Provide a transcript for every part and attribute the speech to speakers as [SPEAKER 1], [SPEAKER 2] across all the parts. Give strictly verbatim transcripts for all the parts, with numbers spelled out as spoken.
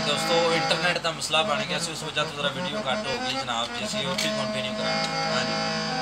[SPEAKER 1] दोस्तों इंटरनेट का मसला बन गया उस वजह तो जरा वीडियो कट हो गई जनाब जी असी उत्थे कंटिन्यू करा। हाँ जी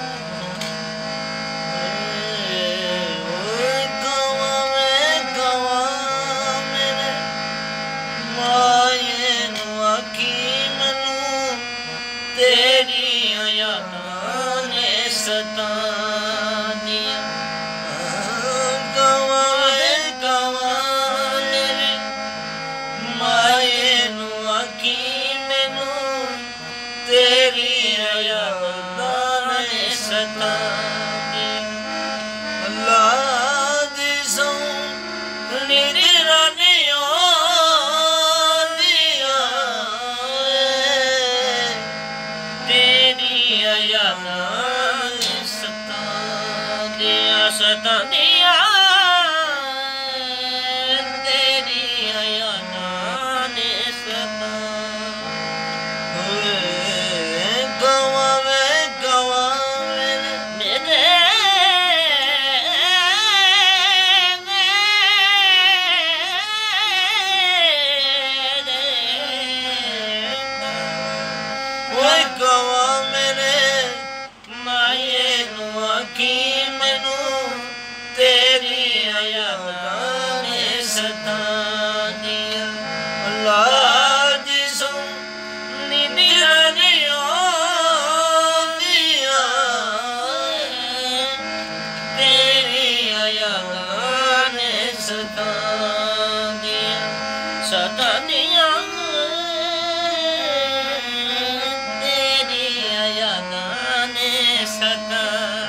[SPEAKER 2] सता दिया तेरी यादा ने सता गवा वे गवा मेरे वो गवा मेरे माये नुआ की तेरी यादा ने सता दिया अल्लाह जिसो निंदिया दिया तेरी यादा ने सता दिया सता दिया तेरी यादा ने सता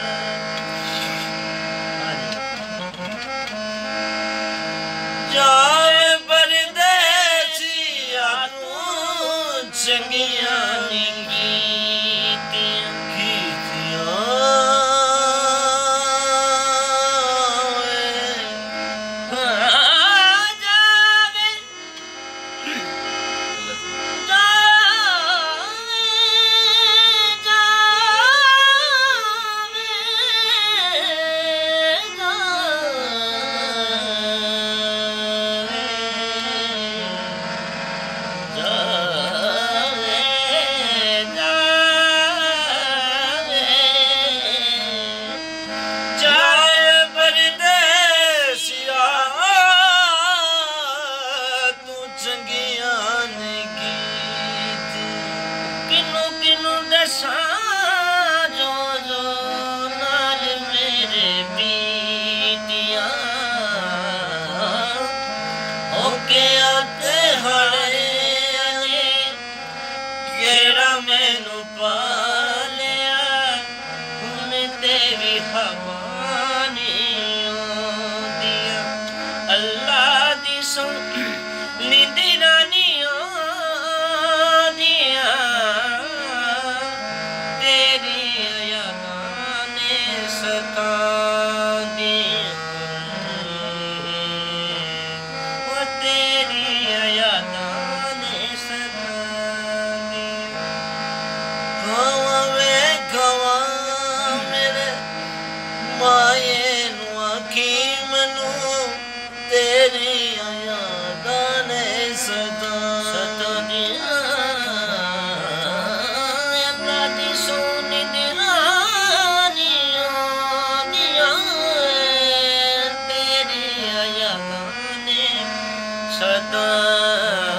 [SPEAKER 2] जाए परदेसिया तू चंगिया ने कीतियां कीतियां जावे जो जो नाल मेरे बीतियां ओके आते हड़े केड़ा मैनू पालिया हुण तेरी हवा नहीं आउंदिया अल्लाह दी सौ निंदिया नहीं आउंदिया माये नुआ की मनु तेरी यादा ने सता सता दिया अल्लाह दी सोनी दिया दिया तेरी यादा ने सता